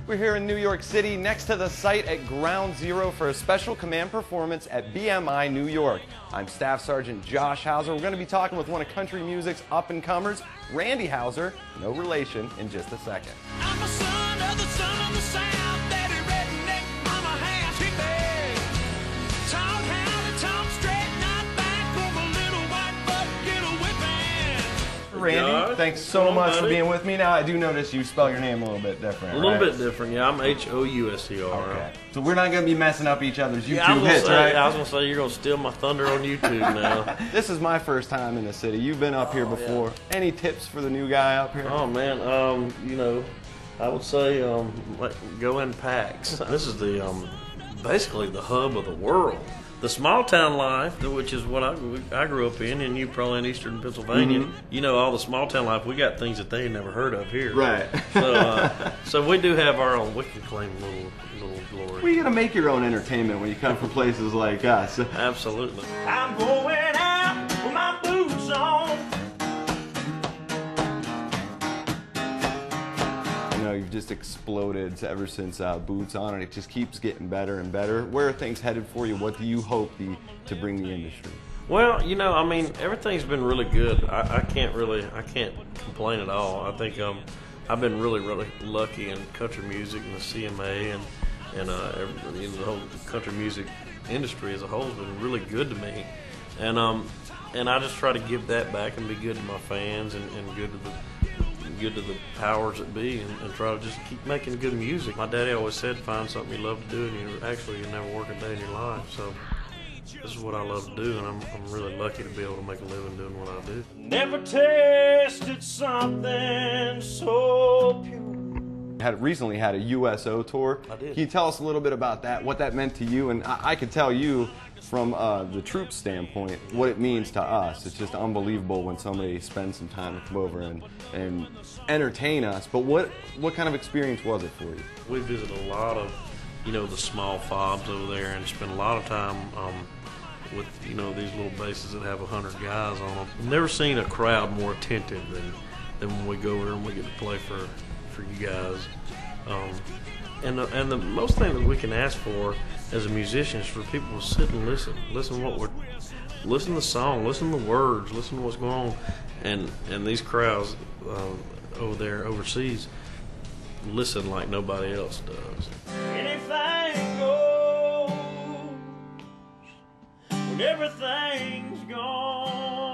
We're here in New York City next to the site at Ground Zero for a special command performance at BMI New York. I'm Staff Sergeant Josh Hauser. We're going to be talking with one of country music's up-and-comers, Randy Hauser, no relation, in just a second. I'm a son of the South, daddy redneck, mama half hippie. Talk how to talk straight, not back, from a little white butt, get a whipping. Randy, thanks so much for being with me. Now, I do notice you spell your name a little bit different, A little bit different, yeah. I'm H-O-U-S-E-R. Okay. So we're not going to be messing up each other's YouTube Yeah, hits, right? I was going to say, you're going to steal my thunder on YouTube now. This is my first time in the city. You've been up here before. Yeah. Any tips for the new guy up here? Oh, man, you know, I would say go in packs. This is the basically the hub of the world. The small town life, which is what I grew up in, and you probably in eastern Pennsylvania, you know, all the small town life, we got things that they ain't never heard of here. Right. So we do have our own, we can claim little glory. Well, you gotta make your own entertainment when you come from places like us. Absolutely. I'm going out with my boots on. You know, you've just exploded ever since Boots On, and it just keeps getting better and better. Where are things headed for you? What do you hope to bring the industry? Well, you know, I mean, everything's been really good. I can't complain at all. I think I've been really lucky in country music and the CMA and the whole country music industry as a whole has been really good to me. And I just try to give that back and be good to my fans and good to the powers that be, and try to just keep making good music. My daddy always said, find something you love to do, and you never work a day in your life. So this is what I love to do, and I'm really lucky to be able to make a living doing what I do. Never tasted something so pure. Recently had a USO tour. I did. Can you tell us a little bit about that, what that meant to you? And I could tell you from the troops standpoint what it means to us. It's just unbelievable when somebody spends some time to come over and entertain us. But what kind of experience was it for you? We visited a lot of, you know, the small fobs over there, and spent a lot of time with, you know, these little bases that have 100 guys on them. I've never seen a crowd more attentive than when we go over and we get to play for you guys. And the most thing that we can ask for as a musician is for people to sit and listen to the song, listen to the words, listen to what's going on, and these crowds over there overseas listen like nobody else does. Anything goes when everything's gone.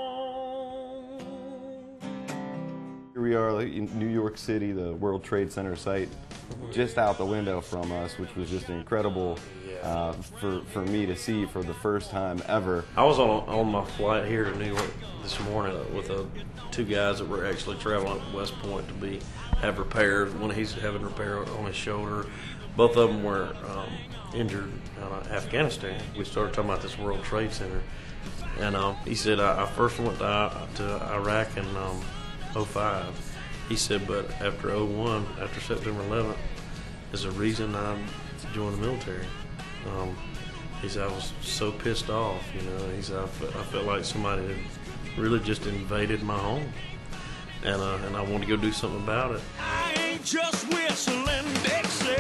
Here we are in New York City, the World Trade Center site, just out the window from us, which was just incredible for me to see for the first time ever. I was on my flight here to New York this morning with two guys that were actually traveling up West Point to have repairs. One, he's having repair on his shoulder. Both of them were injured in Afghanistan. We started talking about this World Trade Center, and he said, I first went to Iraq in '05. He said, but after '01, after September 11th, is the reason I joined the military. He said, I was so pissed off, you know. He said, I felt like somebody had really just invaded my home, and I wanted to go do something about it. I ain't just whistling Dixie.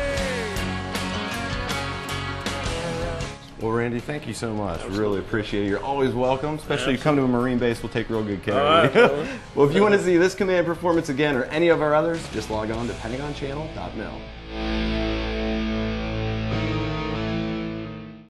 Well, Randy, thank you so much. Absolutely. Really appreciate it. You're always welcome, especially you come to a Marine base. We'll take real good care of you. Well, if you want to see this command performance again or any of our others, just log on to PentagonChannel.mil.